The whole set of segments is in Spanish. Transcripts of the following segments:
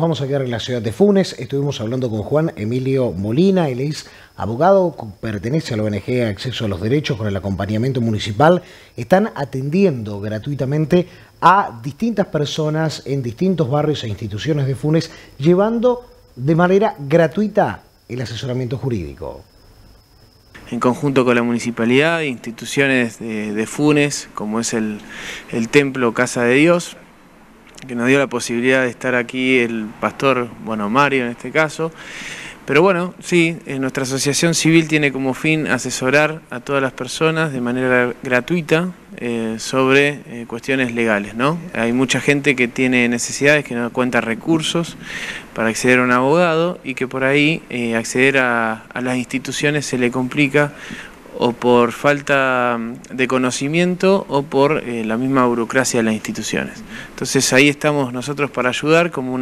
Vamos a quedar en la ciudad de Funes. Estuvimos hablando con Juan Emilio Molina. Él es abogado, pertenece a la ONG Acceso a los Derechos con el acompañamiento municipal. Están atendiendo gratuitamente a distintas personas en distintos barrios e instituciones de Funes, llevando de manera gratuita el asesoramiento jurídico. En conjunto con la municipalidad e instituciones de Funes, como es el Templo Casa de Dios, que nos dio la posibilidad de estar aquí el pastor, Mario en este caso. Pero bueno, sí, nuestra asociación civil tiene como fin asesorar a todas las personas de manera gratuita sobre cuestiones legales, ¿no? Hay mucha gente que tiene necesidades, que no cuenta recursos para acceder a un abogado y que por ahí acceder a las instituciones se le complica o por falta de conocimiento o por la misma burocracia de las instituciones. Entonces ahí estamos nosotros para ayudar como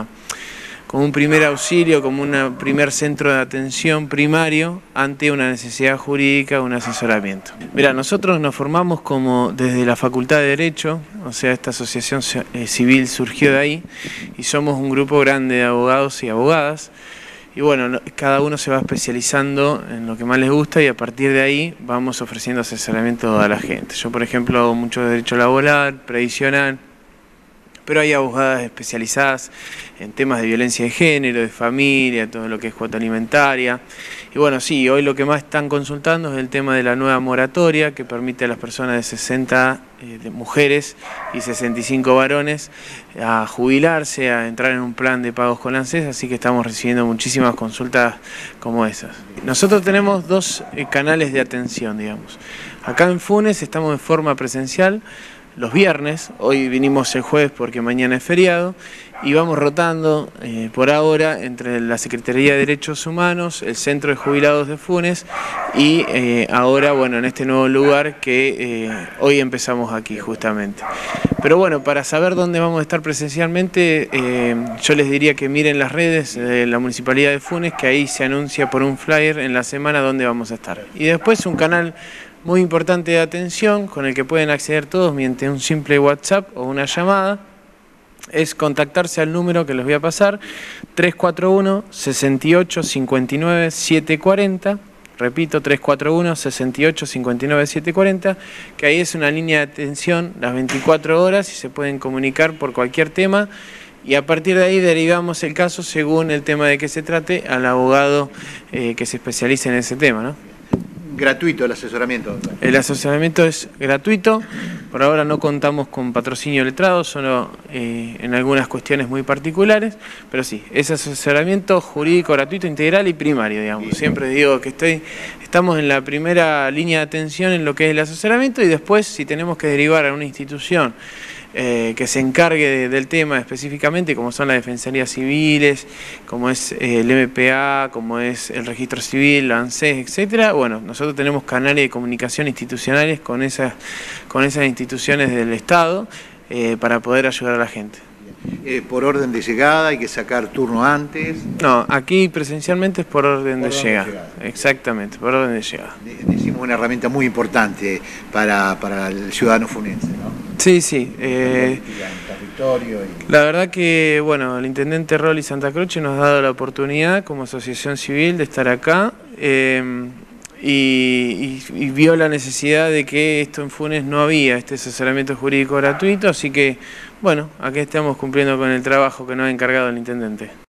un primer auxilio, como un primer centro de atención primario ante una necesidad jurídica, un asesoramiento. Mira, nosotros nos formamos como desde la Facultad de Derecho, o sea, esta asociación civil surgió de ahí y somos un grupo grande de abogados y abogadas. Y bueno, cada uno se va especializando en lo que más les gusta y a partir de ahí vamos ofreciendo asesoramiento a la gente. Yo, por ejemplo, hago mucho de derecho laboral, previsional, pero hay abogadas especializadas en temas de violencia de género, de familia, todo lo que es cuota alimentaria. Y bueno, sí, hoy lo que más están consultando es el tema de la nueva moratoria que permite a las personas de 60 mujeres y 65 varones a jubilarse, a entrar en un plan de pagos con ANSES, así que estamos recibiendo muchísimas consultas como esas. Nosotros tenemos dos canales de atención, digamos. Acá en Funes estamos de forma presencial los viernes, hoy vinimos el jueves porque mañana es feriado, y vamos rotando por ahora entre la Secretaría de Derechos Humanos, el Centro de Jubilados de Funes y ahora, bueno, en este nuevo lugar que hoy empezamos aquí justamente. Pero bueno, para saber dónde vamos a estar presencialmente, yo les diría que miren las redes de la Municipalidad de Funes, que ahí se anuncia por un flyer en la semana dónde vamos a estar. Y después un canal muy importante de atención con el que pueden acceder todos mediante un simple WhatsApp o una llamada, es contactarse al número que les voy a pasar, 341 68 59 740, repito, 341 68 59 740, que ahí es una línea de atención las 24 horas y se pueden comunicar por cualquier tema y a partir de ahí derivamos el caso según el tema de que se trate al abogado que se especialice en ese tema, ¿no? Gratuito el asesoramiento. El asesoramiento es gratuito, por ahora no contamos con patrocinio letrado, solo en algunas cuestiones muy particulares, pero sí, es asesoramiento jurídico gratuito, integral y primario, digamos. Siempre digo que estamos en la primera línea de atención en lo que es el asesoramiento y después si tenemos que derivar a una institución que se encargue del tema específicamente, como son las defensorías civiles, como es el MPA, como es el registro civil, la ANSES, etcétera. Bueno, nosotros tenemos canales de comunicación institucionales con esas instituciones del Estado para poder ayudar a la gente. ¿Por orden de llegada hay que sacar turno antes? No, aquí presencialmente es por orden de llegada. Exactamente, por orden de llegada. Decimos una herramienta muy importante para el ciudadano funense, ¿no? Sí, sí. La verdad que, bueno, el intendente Rolly Santa Croce nos ha dado la oportunidad como asociación civil de estar acá y vio la necesidad de que esto en Funes no había este asesoramiento jurídico gratuito, así que, bueno, aquí estamos cumpliendo con el trabajo que nos ha encargado el intendente.